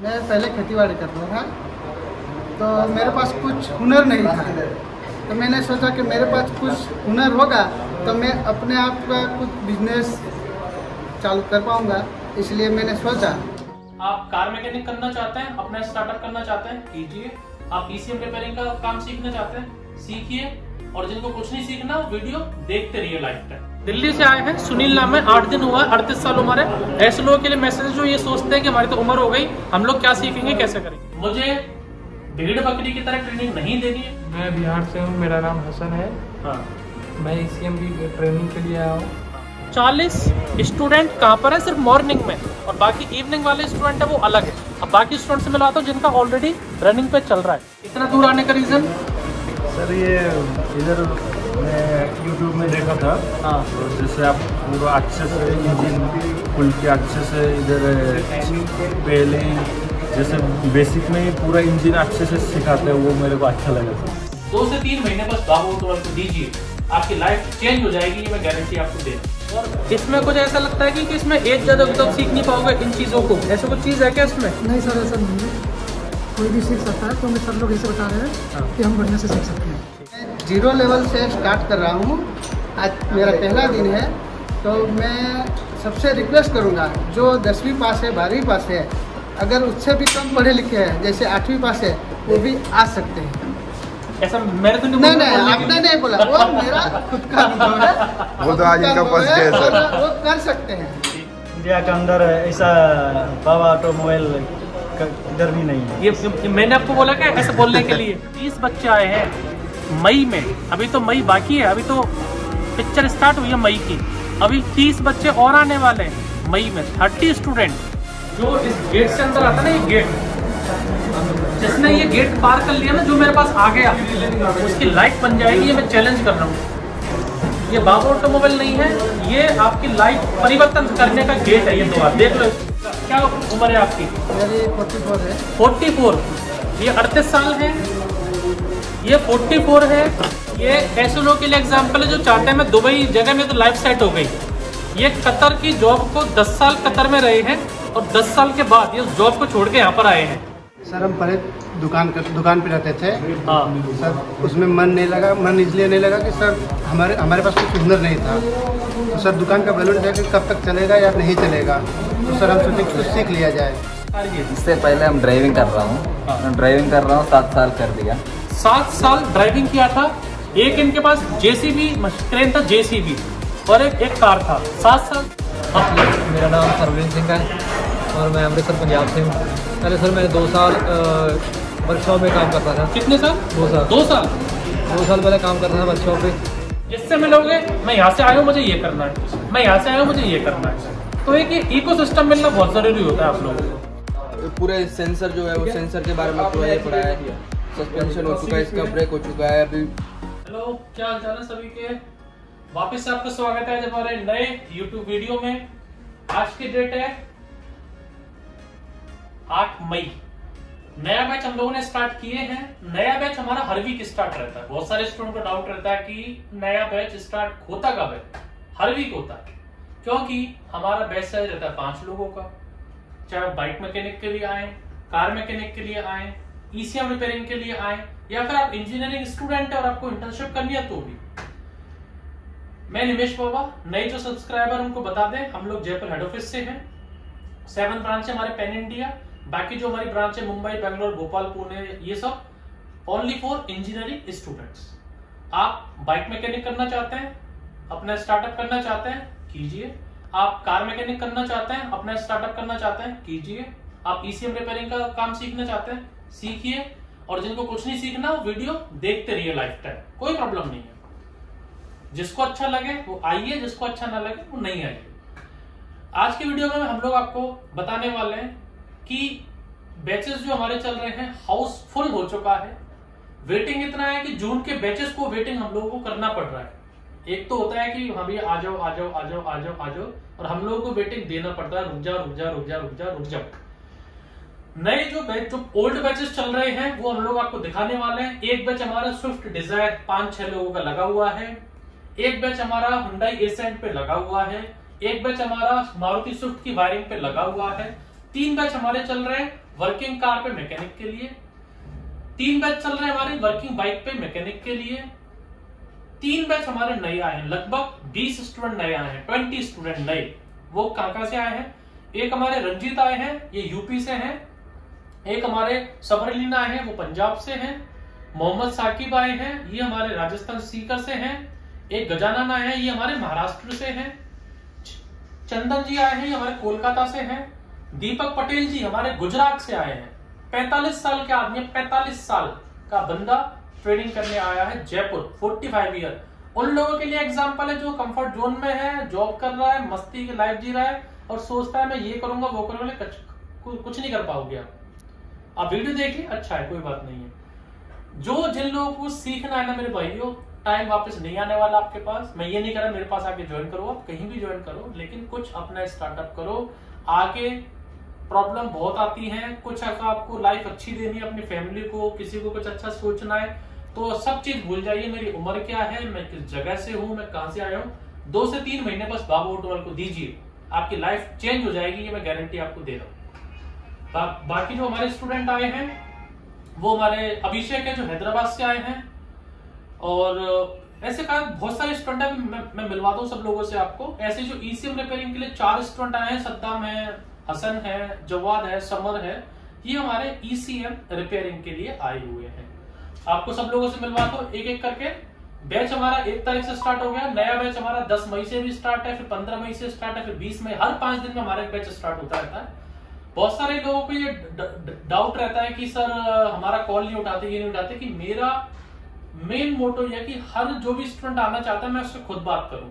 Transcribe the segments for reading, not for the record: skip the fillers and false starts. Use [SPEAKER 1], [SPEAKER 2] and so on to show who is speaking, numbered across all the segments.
[SPEAKER 1] मैं पहले खेतीबाड़ी करता था, तो मेरे पास कुछ हुनर नहीं था। तो मैंने सोचा कि मेरे पास कुछ हुनर होगा तो मैं अपने आप का कुछ बिजनेस चालू कर पाऊंगा, इसलिए मैंने सोचा।
[SPEAKER 2] आप कार मैकेनिक करना चाहते हैं, अपना स्टार्टअप करना चाहते हैं, कीजिए। आप ईसीएम रिपेयरिंग का काम सीखना चाहते हैं, सीखिए। और जिनको कुछ नहीं सीखना, वीडियो देखते रहिए लाइफ टाइम। दिल्ली से आए हैं, सुनील नाम है, 8 दिन हुआ, 38 साल उम्र है। ऐसे लोगों के लिए मैसेज जो ये सोचते हैं कि हमारी तो उम्र हो गई, हम लोग क्या सीखेंगे, कैसे करेंगे। मुझे भेड़ बकरी की तरह ट्रेनिंग नहीं देनी है।
[SPEAKER 3] मैं बिहार से हूँ, मेरा नाम हसन है।
[SPEAKER 2] हाँ।
[SPEAKER 3] मैं ईसीएम की ट्रेनिंग के लिए आया हूँ।
[SPEAKER 2] 40 स्टूडेंट कहाँ पर है? सिर्फ मॉर्निंग में, और बाकी इवनिंग वाले स्टूडेंट है वो अलग है। अब बाकी स्टूडेंट से मिलाता हूँ जिनका ऑलरेडी रनिंग पे चल रहा है। इतना दूर आने का रीजन
[SPEAKER 4] सर, ये इधर मैं यूट्यूब में देखा था।
[SPEAKER 2] हाँ।
[SPEAKER 4] तो जैसे आप पूरा अच्छे से इंजन खुल के अच्छे से इधर पहले जैसे बेसिक में ही पूरा इंजन अच्छे से सिखाते हैं, वो मेरे को अच्छा लगा था।
[SPEAKER 2] 2 से 3 महीने बस बाबू तो दीजिए, आपकी लाइफ चेंज हो जाएगी, ये मैं गारंटी आपको दे। और इसमें कुछ ऐसा लगता है कि इसमें एज ज़्यादा तो सीख नहीं पाओगे इन चीज़ों को, ऐसा कुछ चीज़ है क्या इसमें?
[SPEAKER 1] नहीं सर, ऐसा नहीं है, कोई भी सीख सकता है। तो हमें सब लोग ऐसे बता रहे हैं कि हम बढ़िया से सीख सकते हैं। मैं 0 लेवल से स्टार्ट कर रहा हूँ, आज मेरा पहला दिन है। तो मैं सबसे रिक्वेस्ट करूँगा, जो 10वीं पास है, 12वीं पास है, अगर उससे भी कम पढ़े लिखे हैं, जैसे 8वीं पास है, वो भी आ सकते हैं।
[SPEAKER 2] ऐसा मेरे तो
[SPEAKER 1] नहीं, आपने नहीं बोला, वो मेरा खुद का अनुभव है।
[SPEAKER 5] वो तो आज इनका फर्स्ट डे है सर।
[SPEAKER 1] वो कर सकते हैं।
[SPEAKER 4] इंडिया के अंदर ऐसा बाबा ऑटोमोबाइल इधर भी नहीं है।
[SPEAKER 2] ये मैंने आपको बोला क्या ऐसे बोलने के लिए। 30 बच्चे आए हैं मई में, अभी तो मई बाकी है, अभी तो पिक्चर स्टार्ट हुई है मई की। अभी 30 बच्चे और आने वाले हैं मई में। 30 स्टूडेंट जो इस गेट से अंदर आता ना, ये गेट, जिसने ये गेट पार कर लिया ना, जो मेरे पास आ गया, उसकी लाइफ बन जाएगी। ये मैं चैलेंज कर रहा हूँ। ये बाबू ऑटोमोबाइल नहीं है, ये आपकी लाइफ परिवर्तन करने का गेट है। ये तो आप देख लो। क्या उम्र है आपकी?
[SPEAKER 1] मेरी 44 है।
[SPEAKER 2] 44। ये 38 साल है, ये 44 है। ये ऐसे लोगों के लिए एग्जाम्पल है जो चाहते हैं मैं दुबई जगह में तो लाइफ सेट हो गई। ये कतर की जॉब को 10 साल कतर में रहे हैं, और 10 साल के बाद ये जॉब को छोड़ के यहाँ पर आए हैं।
[SPEAKER 1] सर, हम पहले दुकान पे रहते थे।
[SPEAKER 2] हाँ
[SPEAKER 1] सर, उसमें मन नहीं लगा। मन इसलिए नहीं लगा कि सर हमारे पास कुछ हुनर नहीं था। तो सर, दुकान का बैलेंस है कि कब तक चलेगा या नहीं चलेगा। तो सर, हम सोचे कुछ सीख लिया जाए।
[SPEAKER 6] इससे पहले हम ड्राइविंग कर रहा हूँ। मैं ड्राइविंग कर रहा हूँ, 7 साल कर दिया।
[SPEAKER 2] 7 साल ड्राइविंग किया था। एक इनके पास जेसीबी क्रेन था, जेसीबी, और एक कार था। 7 साल।
[SPEAKER 3] मेरा नाम सरवीन सिंह है और मैं अमृतसर पंजाब से हूँ। पहले सर मैंने 2 साल वर्कशॉप में काम करता था।
[SPEAKER 2] कितने साल?
[SPEAKER 3] 2 साल।
[SPEAKER 2] 2 साल।
[SPEAKER 3] 2 साल पहले काम करता था वर्कशॉप पे।
[SPEAKER 2] जिससे मिलोगे, मैं यहाँ से आया हूँ, मुझे ये करना है, मैं यहाँ से आया हूँ, मुझे ये करना है। तो एक इकोसिस्टम मिलना बहुत जरूरी होता है आप लोगों को।
[SPEAKER 6] पूरे सेंसर जो है वो सेंसर के बारे में पूरा ये पढ़ा है। सस्पेंशन हो चुका है, इसका ब्रेक हो चुका है अभी।
[SPEAKER 2] हेलो, क्या हाल चाल है सभी के? वापस से आपका स्वागत है आज हमारे नए YouTube वीडियो में। आज की डेट है 8 मई। नया बैच हम लोगों ने स्टार्ट किए हैं। नया बैच हमारा हर वीक स्टार्ट रहता है। बहुत सारे स्टूडेंट को डाउट रहता है कि नया बैच स्टार्ट होता कब है? हर वीक होता है, क्योंकि हमारा बैच साइज रहता है 5 लोगों का। चाहे आप बाइक मैकेनिक के लिए आए, कार मैकेनिक के लिए आए, ईसीएम रिपेयरिंग के लिए आए, या फिर आप इंजीनियरिंग स्टूडेंट है और आपको इंटर्नशिप करनी है तो भी। मैं निमेश बाबा। नए जो सब्सक्राइबर उनको बता दें, हम लोग जयपुर हेड ऑफिस से हैं। 7 ब्रांच है हमारे पैन इंडिया। बाकी जो हमारी ब्रांच है मुंबई, बेंगलोर, भोपाल, पुणे, ये सब ओनली फॉर इंजीनियरिंग स्टूडेंट्स। आप बाइक मैकेनिक करना चाहते हैं, अपना स्टार्टअप करना चाहते हैं, कीजिए। आप कार मैकेनिक करना चाहते हैं, अपना स्टार्टअप करना चाहते हैं, कीजिए। आप ईसीएम रिपेयरिंग का काम सीखना चाहते हैं, सीखिए। और जिनको कुछ नहीं सीखना, वीडियो देखते रहिए लाइफ टाइम, कोई प्रॉब्लम नहीं है। जिसको अच्छा लगे वो आइए, जिसको अच्छा ना लगे वो नहीं आइए। आज की वीडियो में हम लोग आपको बताने वाले हैं कि बैचेस जो हमारे चल रहे हैं हाउसफुल हो चुका है। वेटिंग इतना है कि जून के बैचेस को वेटिंग हम लोगों को करना पड़ रहा है। एक तो होता है कि हाँ भैया आ जाओ आ जाओ आ जाओ आ जाओ आ जाओ, और हम लोगों को वेटिंग देना पड़ता है, रुक जाओ रुक जाओ रुक जाओ रुक जाओ रुक जाओ। नए जो ओल्ड बैचेस चल रहे हैं वो हम लोग आपको दिखाने वाले हैं। एक बैच हमारा स्विफ्ट डिजायर 5-6 लोगों का लगा हुआ है। एक बैच हमारा हुंडई एसेंट पे लगा हुआ है। एक बैच हमारा मारुति स्विफ्ट की वायरिंग पे लगा हुआ है। 3 बैच हमारे चल रहे हैं वर्किंग कार पे मैकेनिक के लिए, 3 बैच चल रहे हैं हमारे वर्किंग बाइक पे मैकेनिक के लिए, 3 बैच हमारे नए आए हैं, लगभग 20 स्टूडेंट नए आए हैं, 20 स्टूडेंट नए। वो कहां से आए हैं? एक हमारे रंजीत आए हैं, ये यूपी से हैं, एक हमारे सबरलीना आए हैं, वो पंजाब से हैं, मोहम्मद साकिब आए हैं, ये हमारे राजस्थान सीकर से हैं, एक गजानन आए हैं, ये हमारे महाराष्ट्र से हैं, चंदन जी आए हैं, ये हमारे कोलकाता से हैं, दीपक पटेल जी हमारे गुजरात से आए हैं। 45 साल के आदमी, 45 साल का बंदा ट्रेनिंग करने आया है जयपुर, 45 ईयर। उन लोगों के लिए एग्जाम्पल है जो कंफर्ट जोन में है, जॉब कर रहा है, मस्ती की लाइफ जी रहा है और सोचता है मैं ये करूंगा वो करूंगा, कुछ नहीं कर पाओगे आप वीडियो देखिए, अच्छा है, कोई बात नहीं है। जिन लोगों को सीखना है ना मेरे भाइयों, टाइम वापस नहीं आने वाला आपके पास। मैं ये नहीं कर रहा मेरे पास आके ज्वाइन करो, आप कहीं भी ज्वाइन करो, लेकिन कुछ अपना स्टार्टअप करो। आगे प्रॉब्लम बहुत आती है, कुछ अगर आपको लाइफ अच्छी देनी है अपनी फैमिली को, किसी को कुछ अच्छा सोचना है, तो सब चीज भूल जाइए। मेरी उम्र क्या है, मैं किस जगह से हूं, मैं कहां से आया हूं, 2 से 3 महीने बस बाबू ऑटोमोबाइल को दीजिए, आपकी लाइफ चेंज हो जाएगी, ये मैं गारंटी आपको दे रहा हूं। बाकी जो हमारे स्टूडेंट आए हैं वो हमारे अभिषेक है जो हैदराबाद से आए हैं, और ऐसे का बहुत सारे स्टूडेंट है, मैं मिलवाता हूँ सब लोगों से आपको। ऐसे जो ईसीएम रिपेयरिंग के लिए 4 स्टूडेंट आए हैं, सद्दाम है, हसन है, जवाद है, समर है, ये हमारे ईसीएम रिपेयरिंग के लिए आए हुए हैं। आपको सब लोगों से मिलवाता हूँ एक एक करके। बैच हमारा 1 तारीख से स्टार्ट हो गया, नया बैच हमारा 10 मई से भी स्टार्ट है, फिर 15 मई से स्टार्ट है, फिर 20 मई, हर 5 दिन में हमारा एक बैच स्टार्ट होता रहता है। बहुत सारे लोगों को ये डाउट रहता है कि सर हमारा कॉल नहीं उठाते, ये नहीं उठाते, कि मेरा मेन मोटो यह कि हर जो भी स्टूडेंट आना चाहता है मैं उससे खुद बात करूं।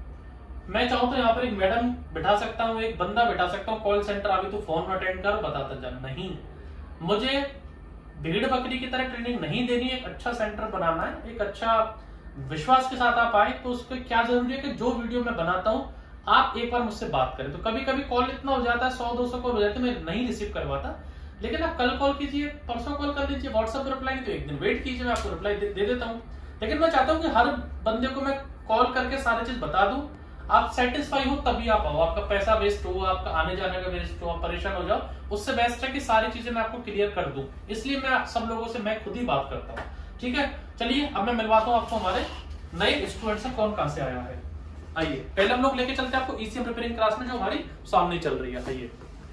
[SPEAKER 2] मैं चाहूं तो यहाँ पर एक मैडम बिठा सकता हूँ, एक बंदा बिठा सकता हूँ, कॉल सेंटर अभी तो फोन अटेंड कर बताता जा, नहीं, मुझे भेड़ बकरी की तरह ट्रेनिंग नहीं देनी, एक अच्छा सेंटर बनाना है, एक अच्छा विश्वास के साथ आप आए। तो उसको क्या जरूरी है कि जो वीडियो मैं बनाता हूं आप एक बार मुझसे बात करें। तो कभी कभी कॉल इतना हो जाता है, 100-200 कॉल हो जाते हैं, मैं नहीं रिसीव करवाता, लेकिन आप कल कॉल कीजिए, परसों कॉल कर लीजिए, व्हाट्सएप पर रिप्लाई, तो एक दिन वेट कीजिए, मैं आपको रिप्लाई दे देता हूँ। लेकिन मैं चाहता हूँ कि हर बंदे को मैं कॉल करके सारी चीज बता दूं, आप सेटिस्फाई हो तभी आप आओ, आपका पैसा वेस्ट हो, आपका आने जाने का वेस्ट हो, आप परेशान हो जाओ, उससे बेस्ट है कि सारी चीजें मैं आपको क्लियर कर दूं। इसलिए मैं सब लोगों से मैं खुद ही बात करता हूँ, ठीक है। चलिए अब मैं मिलवाता हूँ आपको हमारे नए स्टूडेंट से कौन कहां से आया है। आइए पहले हम लोग लेके चलते हैं आपको ईसीएम रिपेयरिंग क्लास में जो हमारी सामने चल रही है। आइए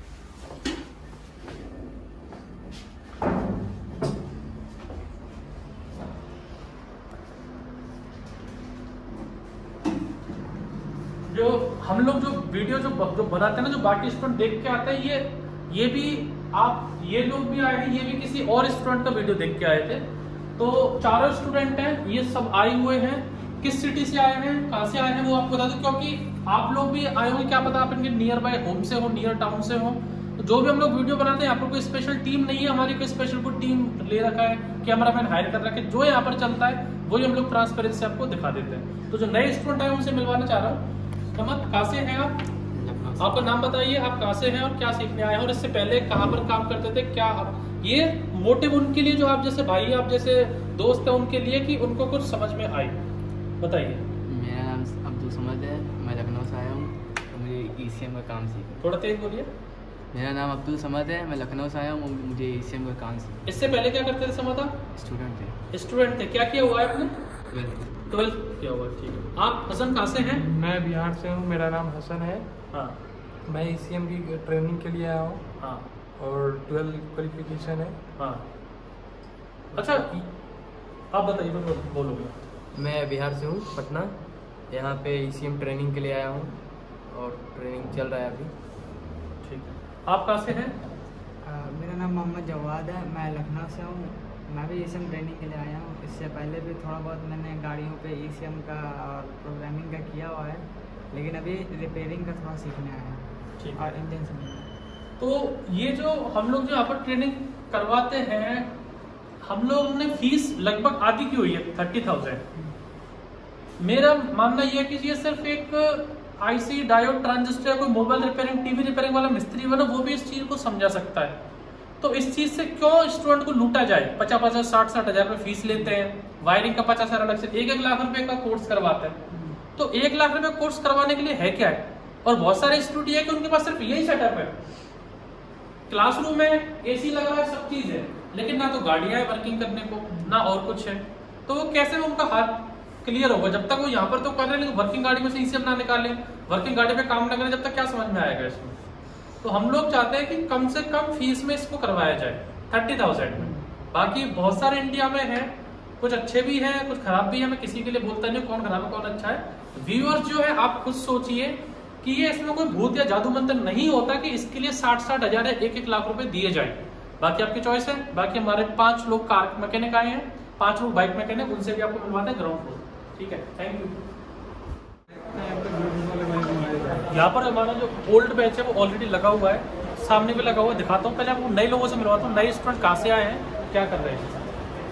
[SPEAKER 2] जो हम लोग जो वीडियो जो बनाते हैं ना, जो बाकी स्टूडेंट देख के आते हैं, ये भी आप ये लोग भी आए हैं, ये भी किसी और स्टूडेंट का वीडियो देख के आए थे। तो 4 स्टूडेंट हैं, ये सब आए हुए हैं। किस सिटी से आए हैं, कहां से आए हैं वो आपको बता दो, क्योंकि आप लोग भी आए होंगे, क्या पता आप इनके नियर बाय होम से हो, नियर टाउन से हो। तो जो भी हम लोग वीडियो बनाते हैं, यहाँ पर कोई स्पेशल टीम नहीं है हमारी, कोई स्पेशल कोई टीम ले रखा है, कैमरामैन हायर कर रखा है, जो यहाँ पर चलता है वही हम लोग ट्रांसपेरेंसी से आपको दिखा देते हैं। तो जो नए स्टूडेंट आए उनसे मिलवाना चाह रहा हूँ। कहाँ से हैं आप? आपका नाम बताइए, आप कहाँ से हैं और क्या सीखने आए हैं, और इससे पहले कहाँ पर काम करते थे, क्या ये मोटिव उनके लिए, जो आप जैसे भाई, आप जैसे दोस्त है उनके लिए, कि उनको कुछ समझ में आए, बताइए।
[SPEAKER 5] मेरा नाम अब्दुल समद है, मैं लखनऊ से आया हूँ, तो मुझे ईसीएम का काम सीखा।
[SPEAKER 2] थोड़ा तेज बोलिए।
[SPEAKER 5] मेरा नाम अब्दुल समद है, मैं लखनऊ से आया हूँ, मुझे ईसीएम का काम सीखा।
[SPEAKER 2] इससे पहले क्या करते थे समदा? स्टूडेंट थे। क्या किया हुआ है आपने? 12th किया हुआ है, ठीक है। आप हसन कहाँ से हैं?
[SPEAKER 7] मैं बिहार से हूँ, मेरा नाम हसन है।
[SPEAKER 2] हाँ।
[SPEAKER 7] मैं ईसीएम की ट्रेनिंग के लिए आया हूँ।
[SPEAKER 2] हाँ।
[SPEAKER 7] और 12 क्वालिफिकेशन है।
[SPEAKER 2] हाँ। अच्छा आप बताइए, बोलोगे।
[SPEAKER 5] मैं बिहार से हूँ, पटना, यहाँ पे ईसीएम ट्रेनिंग के लिए आया हूँ और ट्रेनिंग चल रहा है अभी।
[SPEAKER 2] ठीक है। आप कहाँ से हैं?
[SPEAKER 8] मेरा नाम मोहम्मद जवाद है, मैं लखनऊ से हूँ, मैं भी ईसीएम ट्रेनिंग के लिए आया हूँ। इससे पहले भी थोड़ा बहुत मैंने गाड़ियों पे ईसीएम का और प्रोग्रामिंग का किया हुआ है, लेकिन अभी रिपेयरिंग का थोड़ा सीखने आया है।
[SPEAKER 2] ठीक
[SPEAKER 8] और इंजन से।
[SPEAKER 2] तो ये जो हम लोग जो यहाँ पर ट्रेनिंग करवाते हैं, हम लोग ने फीस लगभग आधी की हुई है, 30,000। मेरा मानना यह है कि ये सिर्फ एक आईसी, डायोड, ट्रांजिस्टर, कोई मोबाइल रिपेयरिंग, टीवी रिपेयरिंग वाला मिस्त्री बना, वो भी इस चीज को समझा सकता है। तो इस चीज से क्यों स्टूडेंट को लूटा जाए? 50-50, 60-60 हजार रुपए फीस लेते हैं, वायरिंग का 50,000 अलग से, 1-1 लाख रुपए का कोर्स करवाते हैं। तो 1 लाख रुपए कोर्स करवाने के लिए है क्या है? और बहुत सारे इंस्टीट्यूट ये है कि उनके पास सिर्फ यही सेटअप है क्लासरूम में एसी लगा हुआ है, सब चीज है, लेकिन ना तो गाड़ियां है वर्किंग करने को, ना और कुछ है, तो वो कैसे उनका हाथ क्लियर होगा? जब तक वो यहाँ पर तो कर रहे हैं लेकिन वर्किंग गाड़ी में से ईसीएम ना निकाले, वर्किंग गाड़ी पे काम ना करें, जब तक क्या समझ में आएगा इसमें? तो हम लोग चाहते हैं कि कम से कम फीस में इसको करवाया जाए 30,000 में। बाकी बहुत सारे इंडिया में है, कुछ अच्छे भी हैं, कुछ खराब भी है, मैं किसी के लिए बोलता नहीं कौन खराब है कौन अच्छा है। व्यूअर्स जो है आप खुद सोचिए कि ये इसमें कोई भूत या जादू मंत्र नहीं होता कि इसके लिए 60-60 हजार या 1-1 लाख रुपए दिए जाए। बाकी आपकी चॉइस है। बाकी हमारे 5 लोग कार मैकेनिक आए हैं, 5 लोग बाइक मैकेनिक, उनसे भी आपको मिलवाते हैं ग्राउंड फ्लोर। ठीक है, थैंक यू। यहाँ पर हमारा जो ओल्ड बैच है वो ऑलरेडी लगा हुआ है, सामने भी लगा हुआ है, दिखाता हूँ। पहले आपको नए लोगों से मिलवाता हूँ, नए स्टूडेंट कहाँ से आए हैं, क्या कर रहे हैं।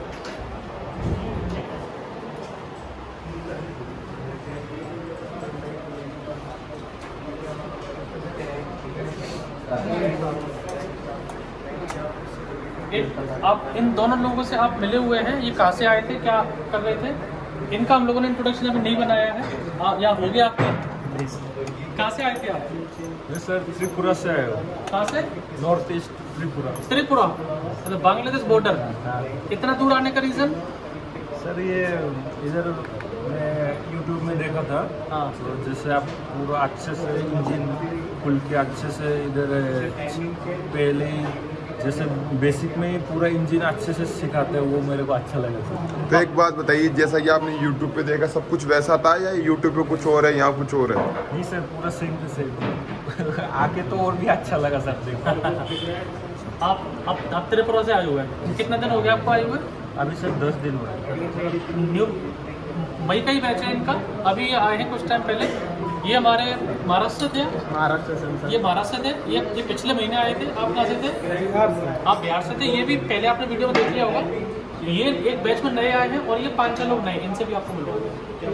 [SPEAKER 2] आप इन दोनों लोगों से आप मिले हुए हैं, ये कहाँ से आए थे, क्या कर रहे थे? इनका हम लोगों ने इंट्रोडक्शन अभी नहीं बनाया है, या हो गया आपके? कहाँ से आए थे आप?
[SPEAKER 4] सर त्रिपुरा से आए हो।
[SPEAKER 2] कहाँ से?
[SPEAKER 4] North east Tripura.
[SPEAKER 2] त्रिपुरा मतलब बांग्लादेश बॉर्डर। इतना दूर आने का रीजन?
[SPEAKER 4] सर ये इधर मैं यूट्यूब में देखा था, तो जैसे आप पूरा अच्छे से इंजन खुल के अच्छे से इधर पहले जैसे बेसिक में ही पूरा इंजन अच्छे से सिखाते हैं, वो मेरे को अच्छा लगा था।
[SPEAKER 9] तो एक बात बताइए, जैसा कि आपने यूट्यूब पे देखा सब कुछ वैसा था या यूट्यूब पे कुछ और है यहाँ कुछ और है?
[SPEAKER 4] नहीं सर, पूरा सेम टू सेम आके तो और भी अच्छा लगा सर देखो।
[SPEAKER 2] आप त्रिपुरा से आए हुए हैं, कितना दिन हो गया आपको आए हुए?
[SPEAKER 4] अभी सर 10 दिन हुए।
[SPEAKER 2] न्यू मई का ही बैच है इनका, अभी आए हैं कुछ टाइम पहले। ये हमारे महाराष्ट्र थे, ये महाराष्ट्र थे, ये पिछले महीने आए थे। आप कहाँ से थे? आप बिहार से थे। ये भी पहले आपने वीडियो में देख लिया होगा। ये एक बैच में नए आए हैं और ये 5-6 लोग नए, इनसे भी आपको मिलोगे।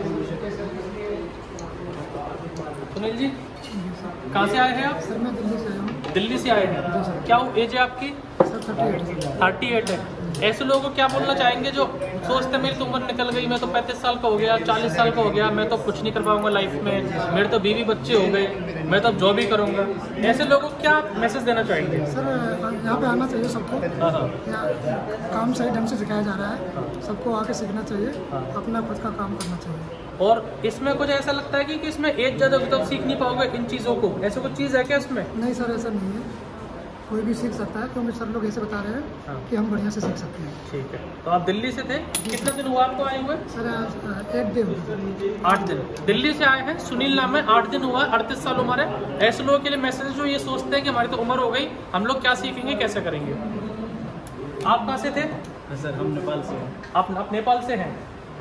[SPEAKER 2] सुनील जी कहाँ से आए हैं आप?
[SPEAKER 1] सर मैं दिल्ली से आया हूँ।
[SPEAKER 2] दिल्ली से आए हैं, क्या एज है आपकी?
[SPEAKER 1] सर
[SPEAKER 2] 38 है। ऐसे लोगों को क्या बोलना चाहेंगे जो सोचते मेरी तो उम्र निकल गई, मैं तो 35 साल का हो गया, 40 साल का हो गया, मैं तो कुछ नहीं कर पाऊंगा लाइफ में, मेरे तो बीवी बच्चे हो गए, मैं तो अब जॉब ही करूंगा, ऐसे लोगों को क्या मैसेज देना चाहेंगे?
[SPEAKER 1] सर यहाँ पे आना चाहिए सबको। यहाँ काम सही ढंग से सिखाया जा रहा है, सबको आके सीखना चाहिए, अपना खुद का काम करना चाहिए।
[SPEAKER 2] और इसमें कुछ ऐसा लगता है कि इसमें एज ज़्यादा होगी तो सीख नहीं पाओगे इन चीज़ों को, ऐसा कुछ चीज़ है क्या इसमें?
[SPEAKER 1] नहीं सर, ऐसा नहीं है, कोई भी सीख सकता है, क्योंकि सर लोग ऐसे बता रहे हैं कि हम बढ़िया से सीख सकते हैं।
[SPEAKER 2] ठीक है, तो आप दिल्ली से थे, कितना दिन हुआ आपको आए हुए?
[SPEAKER 1] सर 8 दिन।
[SPEAKER 2] 8 दिन दिल्ली से आए हैं। सुनील नाम है, 8 दिन हुआ, 38 साल उम्र है। ऐसे लोगों के लिए मैसेज जो ये सोचते हैं कि हमारी तो उम्र हो गई, हम लोग क्या सीखेंगे, कैसे करेंगे। आप कहाँ से थे?
[SPEAKER 5] सर हम नेपाल से हैं।
[SPEAKER 2] आप नेपाल से हैं।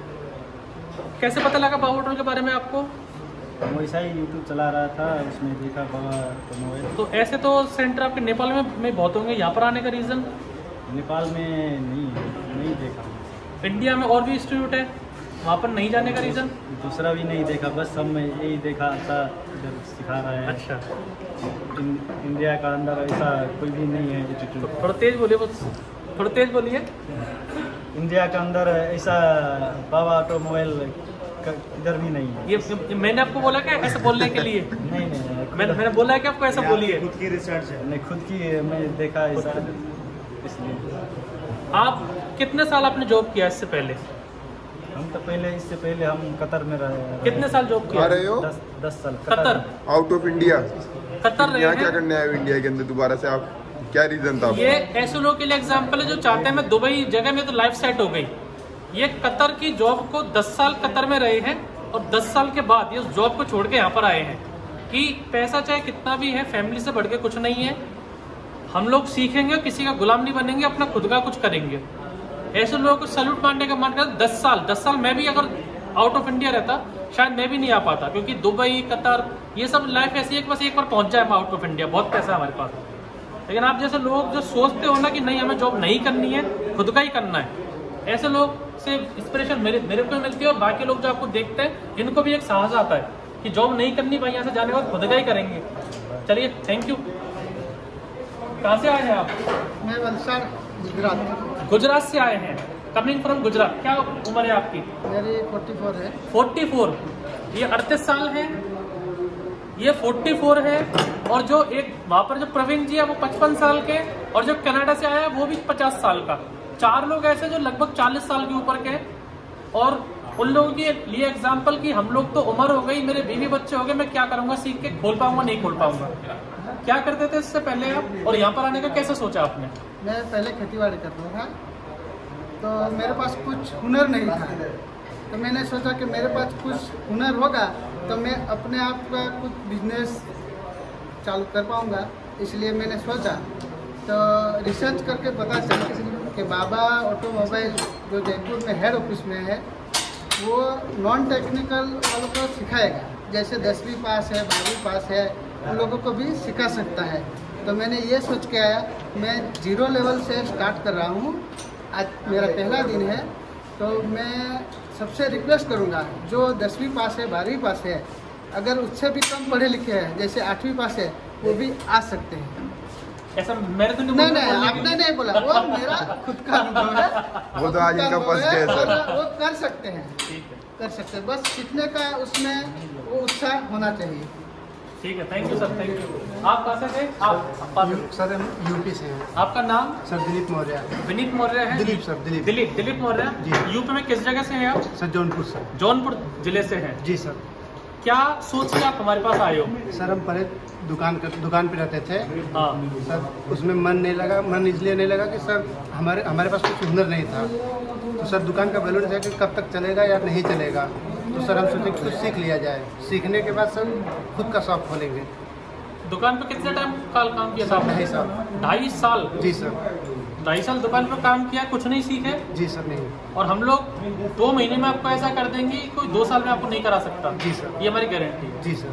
[SPEAKER 2] कैसे पता लगा बाबा होटल के बारे में आपको?
[SPEAKER 5] वैसा ही यूट्यूब चला रहा था, उसमें देखा बाबा ऑटोमोबाइल।
[SPEAKER 2] तो ऐसे तो सेंटर आपके नेपाल में बहुत होंगे, यहाँ पर आने का रीज़न?
[SPEAKER 5] नेपाल में नहीं देखा।
[SPEAKER 2] इंडिया में और भी इंस्टीट्यूट है, वहाँ पर नहीं जाने का रीज़न?
[SPEAKER 5] दूसरा भी नहीं देखा, बस हम यही देखा था इधर सिखा रहा है।
[SPEAKER 2] अच्छा,
[SPEAKER 5] इंडिया का अंदर ऐसा कोई भी नहीं है इंस्टीट्यूट।
[SPEAKER 2] थोड़ा तेज बोलिए, बस थोड़ा तेज बोलिए।
[SPEAKER 5] इंडिया के अंदर ऐसा बाबा ऑटोमोबाइल इधर भी नहीं है।
[SPEAKER 2] ये मैंने आपको बोला क्या ऐसा बोलने के लिए?
[SPEAKER 5] नहीं
[SPEAKER 2] मैंने बोला है कि आपको ऐसा बोलिए।
[SPEAKER 5] खुद की रिसर्च है, नहीं खुद की मैं देखा ऐसा, इसलिए।
[SPEAKER 2] आप कितने साल आपने जॉब किया इससे पहले?
[SPEAKER 5] हम तो इससे पहले हम कतर में रहे।
[SPEAKER 2] कितने साल जॉब किया?
[SPEAKER 5] 10 साल।
[SPEAKER 2] Qatar?
[SPEAKER 9] Out of India?
[SPEAKER 2] Qatar रहे
[SPEAKER 9] यहाँ क्या करने आए इंडिया के अंदर दोबारा से आप? क्या रीजन था?
[SPEAKER 2] ये ऐसे लोगों के लिए एग्जाम्पल है जो चाहते हैं मैं दुबई जगह में तो लाइफ सेट हो गई। ये कतर की जॉब को 10 साल कतर में रहे हैं और 10 साल के बाद ये उस जॉब को छोड़ के यहाँ पर आए हैं कि पैसा चाहे कितना भी है, फैमिली से बढ़ के कुछ नहीं है, हम लोग सीखेंगे, किसी का गुलाम नहीं बनेंगे, अपना खुद का कुछ करेंगे। ऐसे लोगों को सैल्यूट मारने का मन करता। 10 साल मैं भी अगर आउट ऑफ इंडिया रहता शायद मैं भी नहीं आ पाता, क्योंकि दुबई कतर ये सब लाइफ ऐसी है कि बस एक बार पहुंच जाए आउट ऑफ इंडिया, बहुत पैसा है हमारे पास। लेकिन आप जैसे लोग जो सोचते हो ना कि नहीं हमें जॉब नहीं करनी है, खुद का ही करना है, ऐसे लोग से इंस्पिरेशन मेरे को मिलती है। और बाकी लोग जो आपको देखते हैं इनको भी एक साहस आता है कि जॉब नहीं करनी भाई, यहाँ से जाने के बाद खुद का ही करेंगे। चलिए, थैंक यू। कहाँ से आए हैं आप?
[SPEAKER 1] मैं वलसाड़, गुजरात।
[SPEAKER 2] गुजरात से आए हैं, कमिंग फ्रॉम गुजरात। क्या उम्र है आपकी?
[SPEAKER 1] मेरी 44 है।
[SPEAKER 2] 44। ये 38 साल है। ये 44 है, और जो एक वहां पर जो प्रवीण जी है वो 55 साल के, और जो कनाडा से आया है वो भी 50 साल का। 4 लोग ऐसे जो लगभग 40 साल के ऊपर के। और उन लोगों के लिए एग्जाम्पल की हम लोग तो उम्र हो गई, मेरे बीवी बच्चे हो गए, मैं क्या करूंगा, सीख के खोल पाऊंगा नहीं खोल पाऊंगा। क्या करते थे इससे पहले आप, और यहाँ पर आने का कैसे सोचा आपने?
[SPEAKER 1] मैं पहले खेतीबाड़ी करता था, तो मेरे पास कुछ हुनर नहीं था, तो मैंने सोचा कि मेरे पास कुछ हुनर होगा तो मैं अपने आप का कुछ बिजनेस चालू कर पाऊंगा। इसलिए मैंने सोचा, तो रिसर्च करके पता चला कि बाबा ऑटोमोबाइल जो जयपुर में हेड ऑफिस में है, वो नॉन टेक्निकल वालों को सिखाएगा। जैसे 10वीं पास है, 12वीं पास है, उन लोगों को भी सिखा सकता है। तो मैंने ये सोच के आया, मैं 0 लेवल से स्टार्ट कर रहा हूँ। आज मेरा पहला दिन है, तो मैं सबसे रिक्वेस्ट करूँगा जो 10वीं पास है, 12वीं पास है, अगर उससे भी कम पढ़े लिखे हैं, जैसे 8वीं पास है, वो भी आ सकते हैं।
[SPEAKER 2] ऐसा मेरे तो
[SPEAKER 1] नहीं, आपने नहीं बोला, वो मेरा खुद का अनुभव है।
[SPEAKER 9] वो तो आज इनका फर्स्ट डे है सर।
[SPEAKER 1] वो कर सकते हैं, कर सकते हैं, बस सीखने का उसमें वो उत्साह होना चाहिए।
[SPEAKER 2] ठीक है, thank you sir, thank you. आप कहाँ से थे? आप
[SPEAKER 10] सर हम यूपी से हैं।
[SPEAKER 2] आपका नाम?
[SPEAKER 10] सर दिलीप मौर्य।
[SPEAKER 2] विनीत मौर्य है?
[SPEAKER 10] दिलीप सर,
[SPEAKER 2] दिलीप मौर्य
[SPEAKER 10] जी।
[SPEAKER 2] यूपी में किस जगह से हैं आप?
[SPEAKER 10] Sir Jaunpur sir.
[SPEAKER 2] जौनपुर जिले से हैं? जी
[SPEAKER 10] सर।
[SPEAKER 2] क्या सोच के आप हमारे पास आए हो?
[SPEAKER 10] सर हम पहले दुकान पे रहते थे।
[SPEAKER 2] हाँ
[SPEAKER 10] सर, उसमें मन नहीं लगा। मन इसलिए नहीं लगा कि सर हमारे पास कुछ हुनर नहीं था। तो सर दुकान का बैलेंस है कि कब तक चलेगा या नहीं चलेगा। तो सर हम सोचे कि कुछ सीख लिया जाए। सीखने के बाद सर खुद का शॉप खोलेंगे।
[SPEAKER 2] दुकान पे कितने टाइम काम किया था?
[SPEAKER 10] 2.5 साल।
[SPEAKER 2] 2.5 साल?
[SPEAKER 10] जी सर।
[SPEAKER 2] 2.5 साल दुकान पर काम किया, कुछ नहीं सीखे?
[SPEAKER 10] जी सर नहीं।
[SPEAKER 2] और हम लोग 2 महीने में आपको ऐसा कर देंगे, कोई 2 साल में आपको नहीं करा सकता।
[SPEAKER 10] जी सर,
[SPEAKER 2] ये हमारी गारंटी।
[SPEAKER 10] जी सर।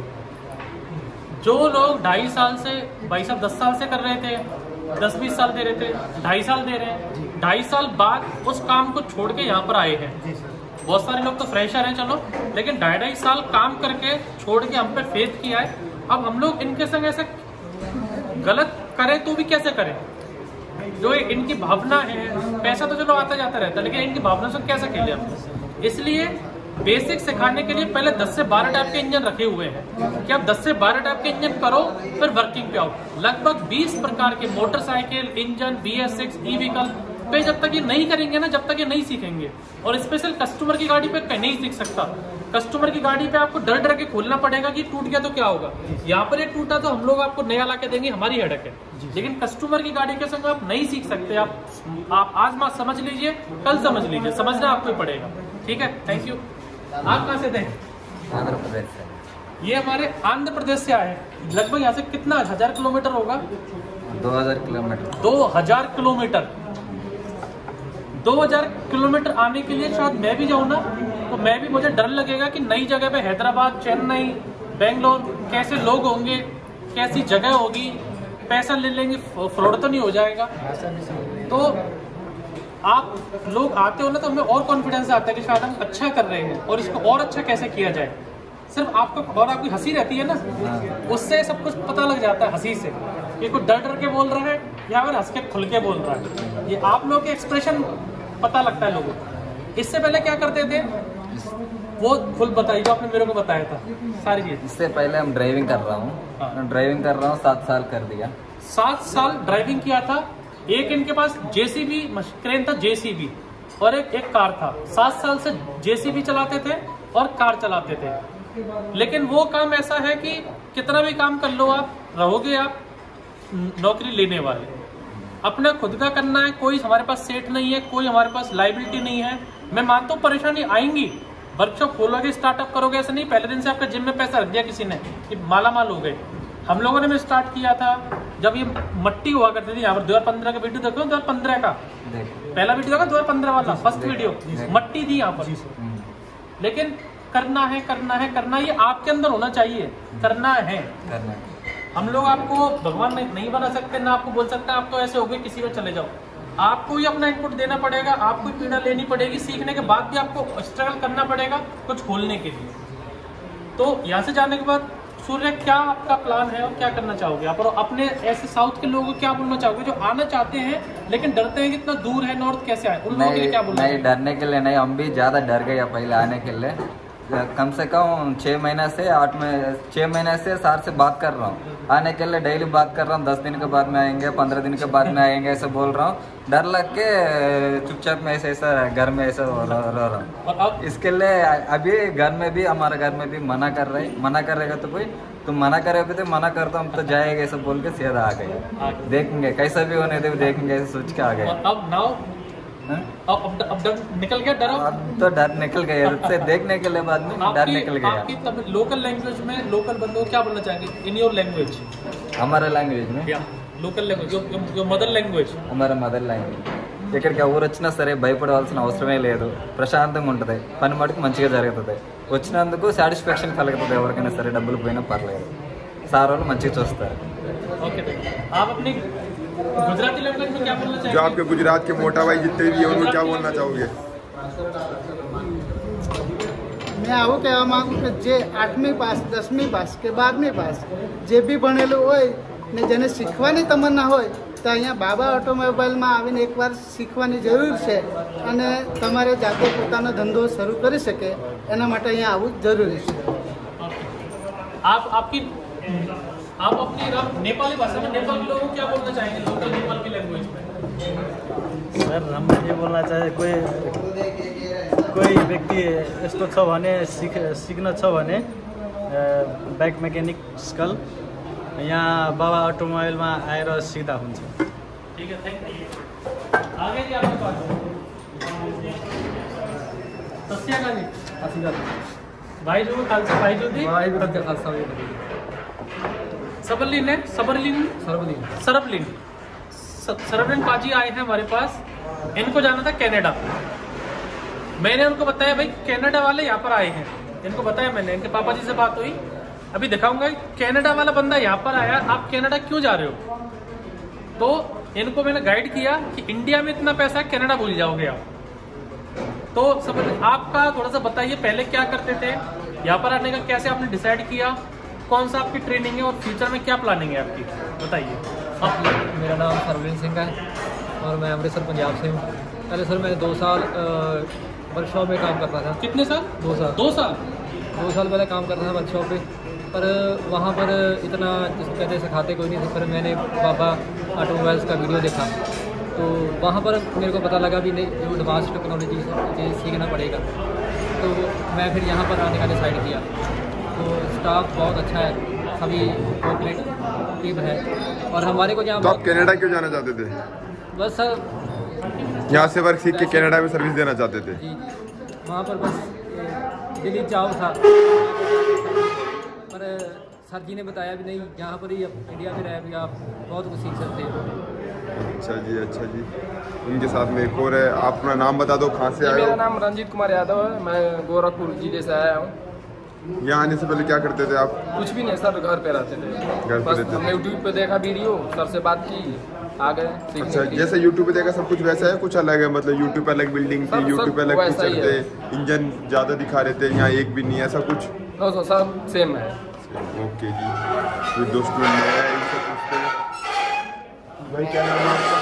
[SPEAKER 2] जो लोग 2.5 साल से, भाई साहब 10 साल से कर रहे थे, 10-20 साल दे रहे थे, 2.5 साल दे रहे हैं। 2.5 साल बाद उस काम को छोड़ के यहाँ पर आए हैं।
[SPEAKER 10] जी सर।
[SPEAKER 2] बहुत सारे लोग तो फ्रेशर हैं चलो, लेकिन 2.5 साल काम करके छोड़ के हम पे फेथ किया है। अब हम लोग इनके संग ऐसे गलत करें तो भी कैसे करें? जो इनकी भावना है, पैसा तो चलो आता जाता रहता है, लेकिन इनकी भावना से कैसे खेले हम? इसलिए बेसिक सिखाने के लिए पहले 10 से 12 टाइप के इंजन रखे हुए हैं कि आप 10 से 12 टाइप के इंजन करो, फिर वर्किंग पे आओ। लगभग 20 प्रकार के मोटरसाइकिल इंजन, BS6 ई-व्हीकल पे जब तक ये नहीं करेंगे ना, जब तक ये नहीं सीखेंगे। और स्पेशल कस्टमर की गाड़ी पे नहीं सीख सकता। कस्टमर की गाड़ी पे आपको डर डर के खोलना पड़ेगा कि टूट गया तो क्या होगा। यहाँ पर ये टूटा तो हम लोग आपको नया ला के देंगे, हमारी हेडक है। लेकिन कस्टमर की गाड़ी के संग आप नहीं सीख सकते। आप आज मत समझ लीजिए, कल समझ लीजिए, समझना आपको ही पड़ेगा। ठीक है, थैंक यू। आप कहाँ से थे?
[SPEAKER 11] आंध्र प्रदेश से।
[SPEAKER 2] ये हमारे आंध्र प्रदेश से आए हैं। लगभग यहाँ से कितना 1000 किलोमीटर होगा?
[SPEAKER 11] 2000 किलोमीटर।
[SPEAKER 2] 2000 किलोमीटर। 2000 किलोमीटर आने के लिए शायद मैं भी जाऊँ ना, तो मैं भी, मुझे डर लगेगा कि नई जगह पे हैदराबाद, चेन्नई, बेंगलोर, कैसे लोग होंगे, कैसी जगह होगी, पैसा ले लेंगे, फ्रॉड तो नहीं हो जाएगा। तो आप लोग आते हो ना, तो हमें और कॉन्फिडेंस आता है कि शायद हम अच्छा कर रहे हैं और इसको और अच्छा कैसे किया जाए। सिर्फ आपको और आपकी हंसी रहती है ना, उससे सब कुछ पता लग जाता है। हंसी से ये कोई डर डर के बोल रहा है या फिर हंस के खुल के बोल रहा है, ये आप लोग के एक्सप्रेशन पता लगता है लोगों को। इससे पहले क्या करते थे वो खुद बताइए, जो आपने मेरे को बताया था सारी चीज।
[SPEAKER 11] इससे पहले हम ड्राइविंग कर रहा हूँ। ड्राइविंग कर रहा हूँ, 7 साल कर दिया।
[SPEAKER 2] 7 साल ड्राइविंग किया था। एक इनके पास JCB क्रेन था, JCB, और एक कार था। 7 साल से JCB चलाते थे और कार चलाते थे। लेकिन वो काम ऐसा है कि कितना भी काम कर लो आप, रहोगे आप नौकरी लेने वाले। अपना खुद का करना है, कोई हमारे पास सेट नहीं है, कोई हमारे पास लाइबिलिटी नहीं है। मैं मानता हूँ परेशानी आएंगी, वर्कशॉप खोलोगे, स्टार्टअप करोगे, ऐसा नहीं पहले दिन से आपका जिम में पैसा रख दिया किसी ने कि माला माल हो गए। हम लोगों ने भी स्टार्ट किया था जब ये मट्टी हुआ करती थी। यहाँ पर 2015 का वीडियो देखो, 2015 का पहला वीडियो देखो, 2015 वाला फर्स्ट वीडियो, मट्टी थी यहाँ पर। लेकिन करना है, करना है, करना, ये आपके अंदर होना चाहिए, करना है। हम लोग आपको भगवान नहीं बना सकते, ना आपको बोल सकते आप तो ऐसे हो गए किसी में चले जाओ। आपको ही अपना इनपुट देना पड़ेगा, आपको ही पीड़ा लेनी पड़ेगी। सीखने के बाद भी आपको स्ट्रगल करना पड़ेगा कुछ खोलने के लिए। तो यहाँ से जाने के बाद सूर्य, क्या आपका प्लान है और क्या करना चाहोगे आप? और अपने ऐसे साउथ के लोगों को क्या बोलना चाहोगे जो आना चाहते हैं लेकिन डरते हैं कि इतना दूर है, नॉर्थ कैसे आए? उन लोगों के लिए क्या बोलना?
[SPEAKER 11] नहीं, डरने के लिए नहीं, हम भी ज्यादा डर गए पहले आने के लिए। कम से कम 6 महीने से 6 महीने से सर से बात कर रहा हूँ। आने के लिए डेली बात कर रहा हूँ। 10 दिन के बाद में आएंगे, 15 दिन के बाद में आएंगे, ऐसे बोल रहा हूँ। डर लग के चुपचाप में ऐसा घर में ऐसा रह रहा हूँ। इसके लिए अभी घर में भी, हमारे घर में भी मना करेगा तो कोई तुम मना करोगे तो मना करता हूँ तो जाएगा, ऐसा बोल के सीधा आ गए। देखेंगे कैसा भी होने दे, देखेंगे ऐसे सोच के आ गए।
[SPEAKER 2] अब डर निकल गया, डर
[SPEAKER 11] अब तो डर निकल गया से देखने के लिए बाद में डर निकल गया।
[SPEAKER 2] आपकी तब लोकल लैंग्वेज में लोकल बंदों को क्या बोलना चाहेंगे इन योर लैंग्वेज?
[SPEAKER 11] हमारे लैंग्वेज में
[SPEAKER 2] local language your mother language
[SPEAKER 11] हमारा మదర్ లాంగ్వేజ్ ఇక్కడికి ఎవరు వచ్చినా సరే భయపడవలసిన అవసరమే లేదు. ప్రశాంతంగా ఉంటుంది, పని మటుకు మంచిగా జరుగుతుంది. వచ్చినందుకు సాటిస్ఫాక్షన్ కలుగుతుంది. ఎవరికైనా సరే డబ్బులు పోయినా పర్లేదు, సార్ వాళ్ళు మంచిగా చూస్తారు.
[SPEAKER 2] ओके आप अपनी गुजराती लैंग्वेज में क्या बोलना चाहेंगे?
[SPEAKER 9] जो आपके गुजरात के मोटा भाई जितने भी हैं उनको क्या बोलना चाहोगे?
[SPEAKER 1] मैं આવું કહેવા માંગુ કે જે 8મી પાસ 10મી પાસ કે 12મી પાસ જે બી ભણેલું હોય ને જેને શીખવાની તમન્ના હોય તો અહીંયા બાબા ઓટોમોબાઈલમાં આવીને એકવાર શીખવાની જરૂર છે અને તમારે જાતે પોતાનો ધંધો શરૂ કરી શકે એના માટે અહીંયા આવવું જરૂરી છે.
[SPEAKER 2] आप अपनी नेपाली भाषा में नेपाल के लोगों को क्या बोलना चाहेंगे लोकल नेपाल की लैंग्वेज में?
[SPEAKER 12] सर हम ये बोलना चाहे कोई व्यक्ति यस्तो छ भने सिक्न छ भने बाइक मेकेनिक स्कल यहाँ बाबा अटोमोबाइलमा आएर सिक्दा हुन्छ.
[SPEAKER 2] ठीक है, थैंक यू. आगे जी आपके पास सस्याकाल भाई जो खालसा भाई जो थी सरबलिन पाजी आए हैं हमारे पास. इनको जाना था कनाडा. मैंने उनको बताया भाई कनाडा वाले यहाँ पर आए हैं, इनको बताया मैंने. इनके पापा जी से बात हुई, अभी दिखाऊंगा. कनाडा वाला बंदा यहाँ पर आया, आप कनाडा क्यों जा रहे हो? तो इनको मैंने गाइड किया कि इंडिया में इतना पैसा है, कनाडा भूल जाओगे आप. तो सब आपका थोड़ा सा बताइए, पहले क्या करते थे, यहाँ पर आने का कैसे आपने डिसाइड किया, कौन सा आपकी ट्रेनिंग है और फ्यूचर में क्या प्लानिंग है आपकी, बताइए.
[SPEAKER 3] मेरा नाम सरवीन सिंह है और मैं अमृतसर पंजाब से हूँ. पहले सर मैंने 2 साल वर्कशॉप में काम करता था.
[SPEAKER 2] कितने साल?
[SPEAKER 3] 2 साल.
[SPEAKER 2] 2 साल
[SPEAKER 3] 2 साल पहले काम करता था वर्कशॉप पे, पर वहाँ पर इतना जिसको कहते सिखाते कोई नहीं थे. पर मैंने बाबा ऑटोमोबाइल्स का वीडियो देखा तो वहाँ पर मेरे को पता लगा भी नहीं, जो एडवांस टेक्नोलॉजी सीखना पड़ेगा. तो मैं फिर यहाँ पर आने का डिसाइड किया. तो स्टाफ बहुत अच्छा है, सभी कोऑपरेटिव है. और हमारे को यहाँ
[SPEAKER 9] तो आप कनाडा क्यों जाना चाहते थे?
[SPEAKER 3] बस सर
[SPEAKER 9] यहाँ से वर्क सीख के कनाडा में सर्विस देना चाहते थे?
[SPEAKER 3] जी वहाँ पर बस दिली चाव था. पर सर जी ने बताया भी नहीं, यहाँ पर ही इंडिया में रह भी आप बहुत कुछ सीख सकते हो.
[SPEAKER 9] अच्छा जी, अच्छा जी. उनके साथ में एक और है, आप अपना नाम बता दो, कहाँ से आए हो?
[SPEAKER 6] मेरा नाम रंजीत कुमार यादव है, मैं गोरखपुर जिले से आया हूँ.
[SPEAKER 9] यहाँ आने से पहले क्या करते थे आप?
[SPEAKER 6] कुछ भी नहीं सर, घर पे रहते थे.
[SPEAKER 9] घर पे रहते थे.
[SPEAKER 6] हमने यूट्यूब पे देखा वीडियो, सर से बात की, आ गए.
[SPEAKER 9] अच्छा, जैसे यूट्यूब पे देखा सब कुछ वैसा है, कुछ अलग है? मतलब यूट्यूब पे अलग बिल्डिंग थी, यूट्यूब पे अलग फीचर थे, इंजन ज़्यादा दिखा रहे थे, यहाँ एक भी नहीं है, ऐसा कुछ?
[SPEAKER 6] सब सेम है.
[SPEAKER 9] ओके जी. तो दोस्तों इनसे पूछते हैं भाई, क्या नाम है आपका?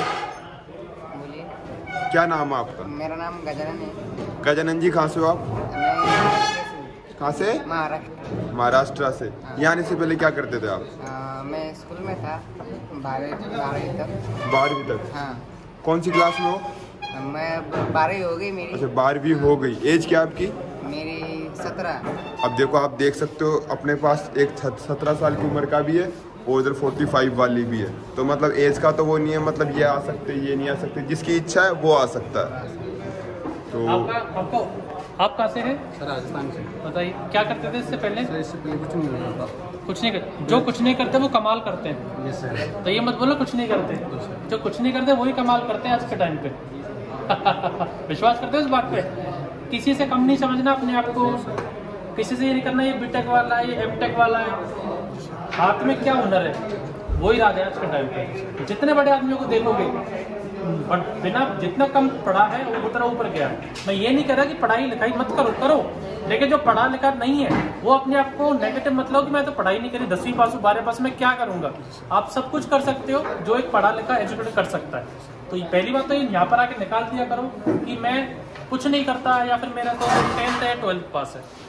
[SPEAKER 9] क्या नाम है आपका?
[SPEAKER 13] मेरा नाम गजानन है.
[SPEAKER 9] गजानन जी, कहाँ से हो आप? कहाँ से? महाराष्ट्र से. यहाँ आने से पहले क्या करते थे आप?
[SPEAKER 13] मैं स्कूल में था 12वीं तक.
[SPEAKER 9] 12वीं तक?
[SPEAKER 13] हाँ.
[SPEAKER 9] कौन सी क्लास में हो?
[SPEAKER 13] मैं 12वीं हो गई मेरी.
[SPEAKER 9] अच्छा, 12वीं हो गई. एज क्या आपकी?
[SPEAKER 13] मेरी 17.
[SPEAKER 9] अब देखो, आप देख सकते हो अपने पास एक 17 साल की उम्र का भी है और उधर 45 वाली भी है. तो मतलब एज का तो वो नहीं है, मतलब ये आ सकते, ये नहीं आ सकते. जिसकी इच्छा है वो आ सकता है. तो
[SPEAKER 2] आप कहाँ से हैं?
[SPEAKER 12] राजस्थान से.
[SPEAKER 2] बताइए क्या करते थे इससे पहले?
[SPEAKER 12] इससे पहले कुछ नहीं करता.
[SPEAKER 2] कुछ नहीं करते. जो कुछ नहीं करते वो कमाल करते हैं.
[SPEAKER 12] Yes sir.
[SPEAKER 2] तो ये मत बोलो कुछ नहीं करते. जो कुछ नहीं करते वही कमाल करते हैं आज के टाइम पे. विश्वास करते हो इस बात पे? किसी से कम नहीं समझना अपने आप को. किसी से ये नहीं करना ये बीटेक वाला है, ये एमटेक वाला है. हाथ में क्या हुनर है वही राज है आज के टाइम पे. जितने बड़े आदमियों को देखोगे बट बिना जितना कम पढ़ा है वो उतना ऊपर गया है. मैं ये नहीं कह रहा कि पढ़ाई लिखाई मत करो, लेकिन जो पढ़ा लिखा नहीं है वो अपने आप को नेगेटिव मत लो कि मैं तो पढ़ाई नहीं करी, 10वीं पास 12 पास में क्या करूंगा. आप सब कुछ कर सकते हो जो एक पढ़ा लिखा एजुकेटेड कर सकता है. तो पहली बात तो यहाँ पर आके निकाल दिया करो कि मैं कुछ नहीं करता या फिर मेरा तो 10th है 12th पास है.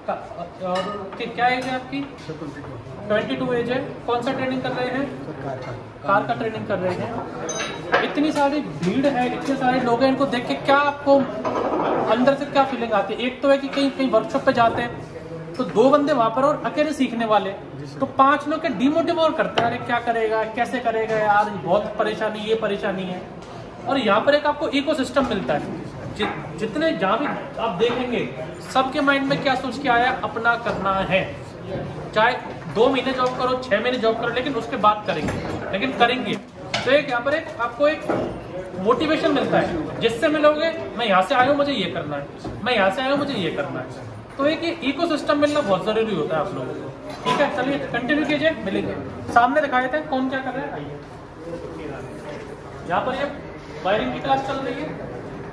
[SPEAKER 2] क्या एज है आपकी? 22 एज है। कौन सा ट्रेनिंग कर रहे हैं? कार का ट्रेनिंग कर रहे हैं। इतनी सारी भीड़ है, इतने सारे लोग हैं, इनको देख के क्या आपको अंदर से क्या फीलिंग आती है? एक तो है कि कहीं वर्कशॉप पे जाते हैं तो 2 बंदे वहां पर और अकेले सीखने वाले, तो 5 लोग के डिमोटिवेट करते हैं, अरे क्या करेगा, कैसे करेगा यार, बहुत परेशानी, ये परेशानी है। और यहाँ पर एक आपको इकोसिस्टम मिलता है। जितने जहाँ भी आप देखेंगे सबके माइंड में क्या सोच के आया, अपना करना है। चाहे 2 महीने जॉब करो, 6 महीने जॉब करो, लेकिन उसके बाद करेंगे, लेकिन करेंगे। तो एक यहाँ पर आपको एक मोटिवेशन मिलता है, जिससे मिलोगे मैं यहाँ से आया हूँ, मुझे ये करना है, मैं यहाँ से आया हूँ, मुझे ये करना है। तो एक इकोसिस्टम मिलना बहुत जरूरी होता है आप लोगों को। ठीक है, चलिए कंटिन्यू कीजिए, मिलेंगे। सामने दिखाए थे कौन क्या कर रहा है, आइए। यहाँ पर ये वायरिंग की क्लास चल रही है।